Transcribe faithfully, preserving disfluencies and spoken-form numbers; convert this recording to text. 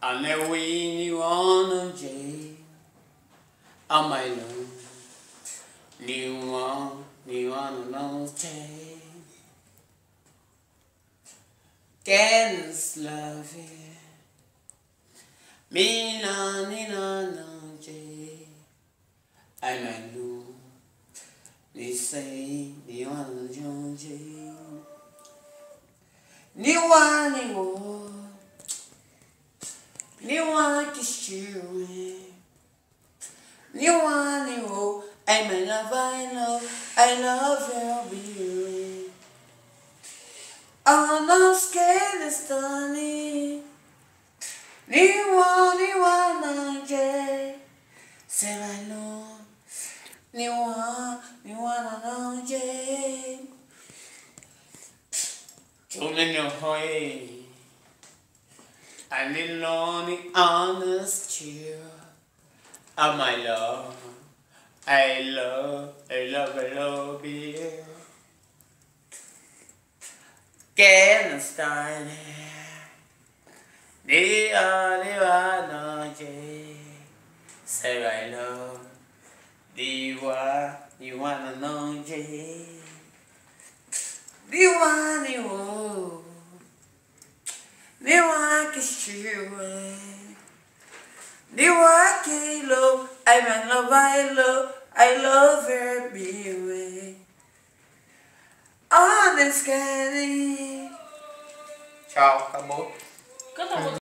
I never win you on a J. On my own. New one, new one on J. Can't love it. Me no, me no, no J. I might know. They say they want to join J. New one, new one. New one kiss you. New one, new. I'm in love, I love, I love you, baby. I'm not scared of stunning. New one, new one, no J. Say I know. New one, new one, no J. Don't know how. I need lonely, honest cheer. Oh my love, I love, I love, I love you. Can't stand it. The only one on J. Say I love the one, the one on J. The one, the one. The one kiss you. The one kill love. I'm in love, I love, I love her, baby. On this candy. Ciao, acabou. Canta